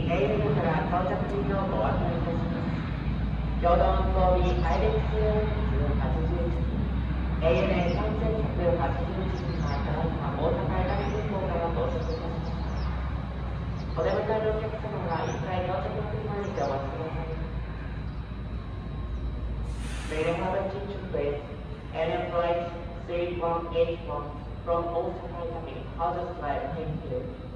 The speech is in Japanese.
ANA から到着便をご案内いたします。共同運行日配列数80時、ANA 3180時がただいま大阪伊丹空港から到着いたします。お出迎えのお客様は一回到着の車にてお待ちください。May I have attention please? ANA flight 3181 from Osaka Itami, House Flight, thank you.